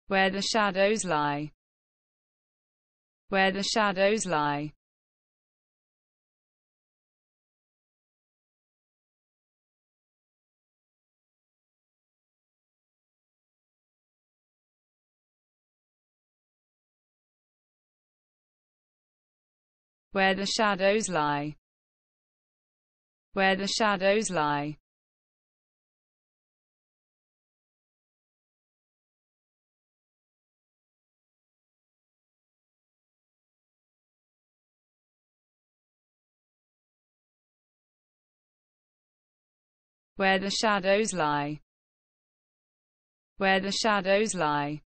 Where the shadows lie. Where the shadows lie. Where the shadows lie. Where the shadows lie. Where the shadows lie. Where the shadows lie.